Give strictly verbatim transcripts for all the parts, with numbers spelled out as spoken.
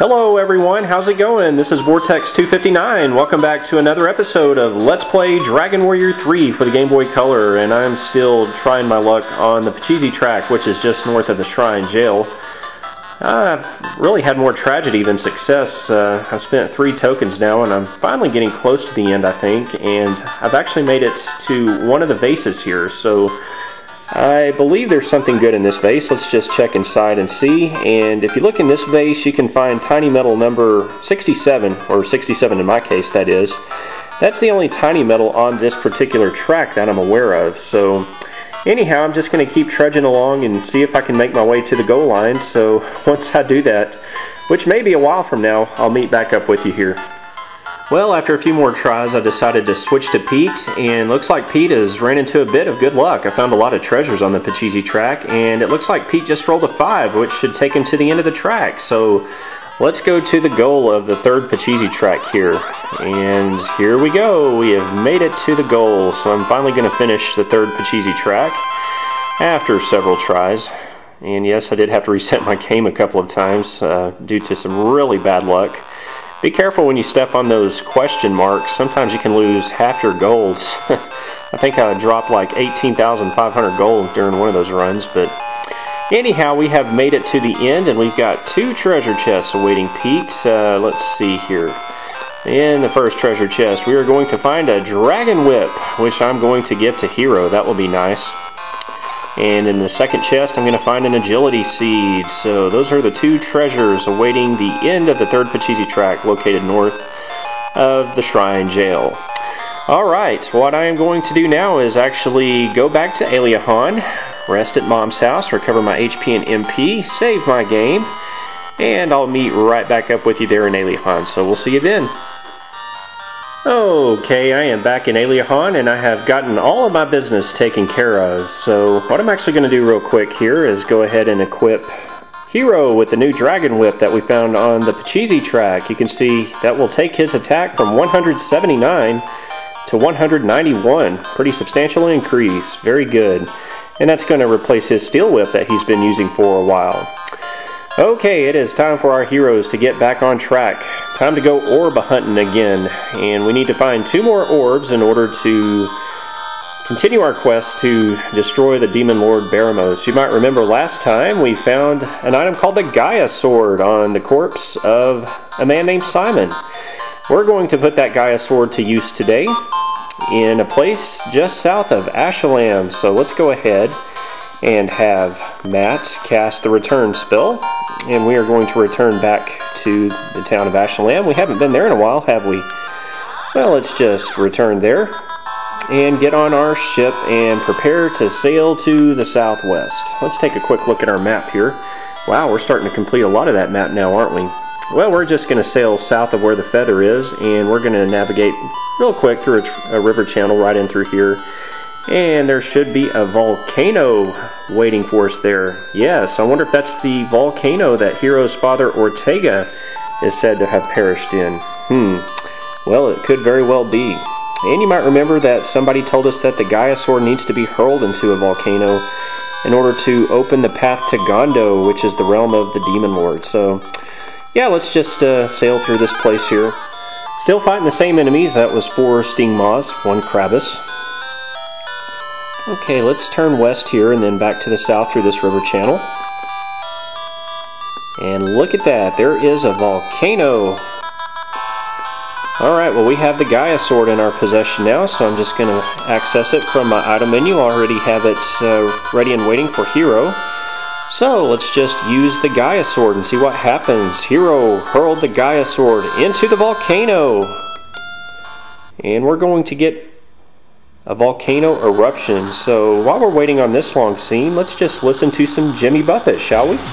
Hello everyone, how's it going? This is Vortex two fifty-nine. Welcome back to another episode of Let's Play Dragon Warrior three for the Game Boy Color, and I'm still trying my luck on the Pachisi Track, which is just north of the Shrine Jail. I've really had more tragedy than success. Uh, I've spent three tokens now, and I'm finally getting close to the end, I think, and I've actually made it to one of the vases here, so I believe there's something good in this vase. Let's just check inside and see. And if you look in this vase, you can find tiny metal number sixty-seven, or sixty-seven in my case, that is. That's the only tiny metal on this particular track that I'm aware of. So anyhow, I'm just going to keep trudging along and see if I can make my way to the goal line. So once I do that, which may be a while from now, I'll meet back up with you here. Well, after a few more tries, I decided to switch to Pete, and looks like Pete has ran into a bit of good luck. I found a lot of treasures on the Pachisi Track, and it looks like Pete just rolled a five, which should take him to the end of the track. So let's go to the goal of the third Pachisi Track here. And here we go. We have made it to the goal. So I'm finally going to finish the third Pachisi Track after several tries. And yes, I did have to reset my game a couple of times uh, due to some really bad luck. Be careful when you step on those question marks. Sometimes you can lose half your golds. I think I dropped like eighteen thousand five hundred gold during one of those runs. But anyhow, we have made it to the end, and we've got two treasure chests awaiting Pete. Uh, let's see here. In the first treasure chest, we are going to find a Dragon Whip, which I'm going to give to Hero. That will be nice. And in the second chest, I'm going to find an Agility Seed. So those are the two treasures awaiting the end of the third Pachisi Track, located north of the Shrine Jail. Alright, what I am going to do now is actually go back to Aliahan, rest at Mom's house, recover my H P and M P, save my game, and I'll meet right back up with you there in Aliahan. So we'll see you then. Okay, I am back in Aliahan, and I have gotten all of my business taken care of. So what I'm actually going to do real quick here is go ahead and equip Hero with the new Dragon Whip that we found on the Pachisi Track. You can see that will take his attack from one hundred seventy-nine to one hundred ninety-one. Pretty substantial increase. Very good. And that's going to replace his Steel Whip that he's been using for a while. Okay, it is time for our heroes to get back on track. Time to go orb hunting again, and we need to find two more orbs in order to continue our quest to destroy the Demon Lord Baramos. You might remember last time we found an item called the Gaia Sword on the corpse of a man named Simon. We're going to put that Gaia Sword to use today in a place just south of Ashalam. So let's go ahead and have Matt cast the return spell, and we are going to return back to the town of Ashalam. We haven't been there in a while, have we? Well, let's just return there and get on our ship and prepare to sail to the southwest. Let's take a quick look at our map here. Wow, we're starting to complete a lot of that map now, aren't we? Well, we're just going to sail south of where the feather is, and we're going to navigate real quick through a, a river channel right in through here. And there should be a volcano waiting for us there. Yes, I wonder if that's the volcano that Hero's father Ortega is said to have perished in. Hmm. Well, it could very well be. And you might remember that somebody told us that the Gaia Sword needs to be hurled into a volcano in order to open the path to Gondo, which is the realm of the Demon Lord. So, yeah, let's just uh, sail through this place here. Still fighting the same enemies. That was four Sting Maws, one Krabus. Okay, let's turn west here and then back to the south through this river channel. And look at that, there is a volcano. Alright, well we have the Gaia Sword in our possession now, so I'm just going to access it from my item menu. I already have it uh, ready and waiting for Hero. So let's just use the Gaia Sword and see what happens. Hero hurled the Gaia Sword into the volcano. And we're going to get a volcano eruption. So while we're waiting on this long scene, let's just listen to some Jimmy Buffett, shall we?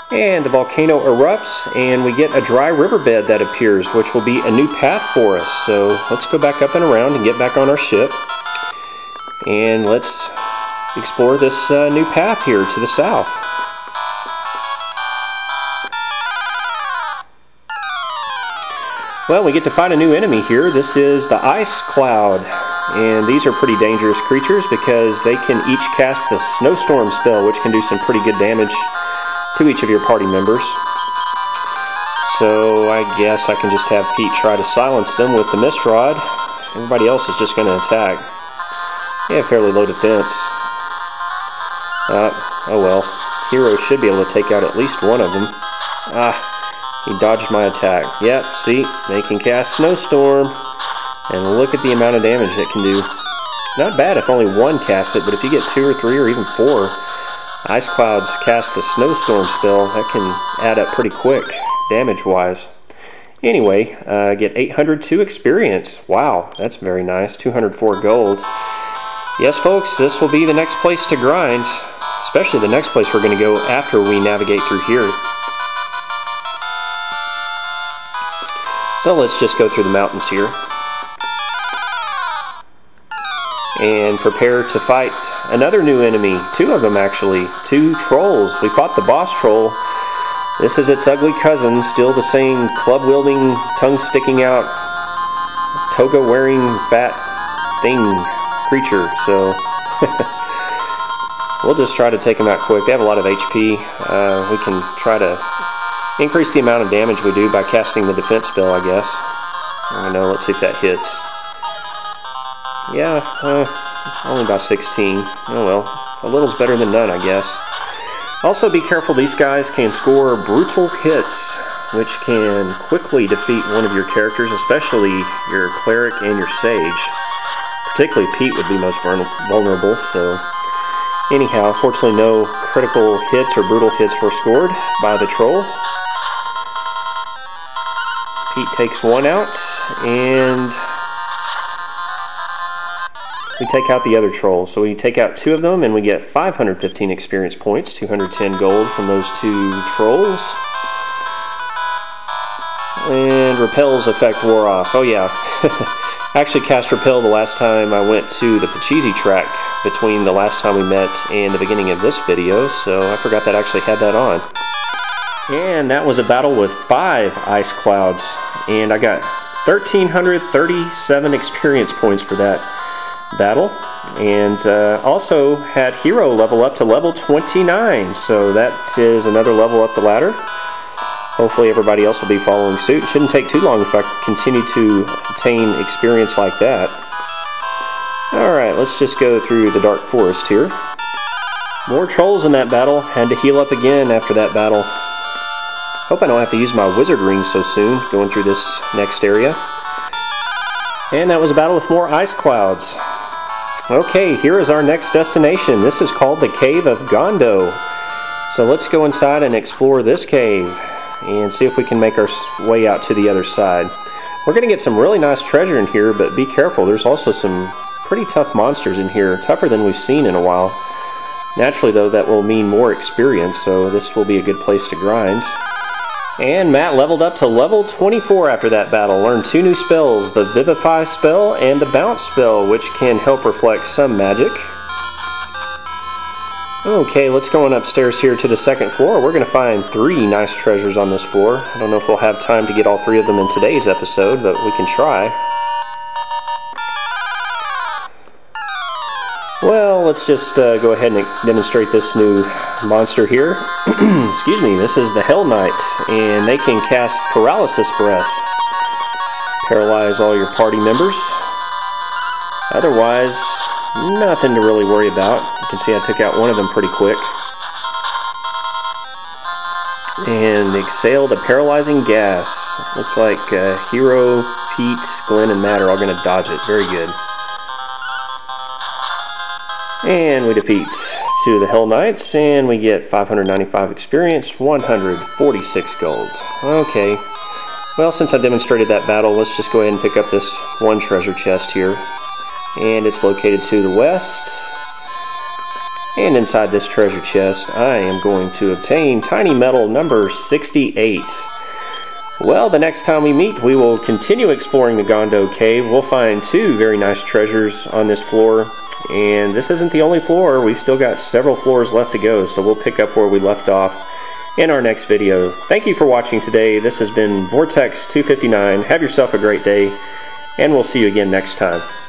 And the volcano erupts, and we get a dry riverbed that appears, which will be a new path for us. So let's go back up and around and get back on our ship. And let's explore this uh, new path here to the south. Well, we get to find a new enemy here. This is the Ice Cloud. And these are pretty dangerous creatures because they can each cast the Snowstorm spell, which can do some pretty good damage to each of your party members. So I guess I can just have Pete try to silence them with the Mist Rod. Everybody else is just going to attack. Yeah, fairly low defense. Uh, oh well. Hero should be able to take out at least one of them. Ah, he dodged my attack. Yep, see, they can cast Snowstorm. And look at the amount of damage it can do. Not bad if only one casts it, but if you get two or three or even four Ice Clouds cast the Snowstorm spell, that can add up pretty quick, damage-wise. Anyway, uh, get eight hundred two experience. Wow, that's very nice. two hundred four gold. Yes, folks, this will be the next place to grind, especially the next place we're going to go after we navigate through here. So let's just go through the mountains here. And prepare to fight another new enemy. Two of them, actually. Two trolls. We fought the boss troll. This is its ugly cousin, still the same club-wielding, tongue-sticking-out, toga-wearing, fat thing creature. So we'll just try to take them out quick. They have a lot of H P. Uh, we can try to increase the amount of damage we do by casting the defense spell, I guess. I don't know. Let's see if that hits. Yeah, uh, only about sixteen. Oh well, a little's better than none, I guess. Also be careful, these guys can score brutal hits, which can quickly defeat one of your characters, especially your cleric and your sage. Particularly Pete would be most vulnerable, so... Anyhow, fortunately no critical hits or brutal hits were scored by the troll. Pete takes one out, and... we take out the other trolls. So we take out two of them and we get five hundred fifteen experience points, two hundred ten gold from those two trolls. And Repel's effect wore off. Oh yeah. I actually cast Repel the last time I went to the Pachisi Track between the last time we met and the beginning of this video, so I forgot that I actually had that on. And that was a battle with five Ice Clouds, and I got one thousand three hundred thirty-seven experience points for that battle, and uh, also had Hero level up to level twenty-nine, so that is another level up the ladder. Hopefully everybody else will be following suit. It shouldn't take too long if I continue to obtain experience like that. Alright, let's just go through the Dark Forest here. More trolls in that battle. Had to heal up again after that battle. Hope I don't have to use my wizard ring so soon, going through this next area. And that was a battle with more Ice Clouds. Okay, here is our next destination. This is called the Cave of Gondo. So let's go inside and explore this cave and see if we can make our way out to the other side. We're going to get some really nice treasure in here, but be careful. There's also some pretty tough monsters in here, tougher than we've seen in a while. Naturally, though, that will mean more experience, so this will be a good place to grind. And Matt leveled up to level twenty-four after that battle. Learned two new spells, the Vivify spell and the Bounce spell, which can help reflect some magic. Okay, let's go on upstairs here to the second floor. We're going to find three nice treasures on this floor. I don't know if we'll have time to get all three of them in today's episode, but we can try. Well, let's just uh, go ahead and demonstrate this new monster here. Excuse me, this is the Hell Knight, and they can cast Paralysis Breath. Paralyze all your party members. Otherwise, nothing to really worry about. You can see I took out one of them pretty quick. And exhale the paralyzing gas. Looks like uh, Hero, Pete, Glenn, and Matt are all going to dodge it. Very good. And we defeat two of the Hell Knights, and we get five hundred ninety-five experience, one hundred forty-six gold. Okay. Well, since I demonstrated that battle, let's just go ahead and pick up this one treasure chest here. And it's located to the west. And inside this treasure chest, I am going to obtain tiny metal number sixty-eight. Well, the next time we meet, we will continue exploring the Gondo cave. We'll find two very nice treasures on this floor. And this isn't the only floor. We've still got several floors left to go, so we'll pick up where we left off in our next video. Thank you for watching today. This has been Vortex two fifty-nine. Have yourself a great day, and we'll see you again next time.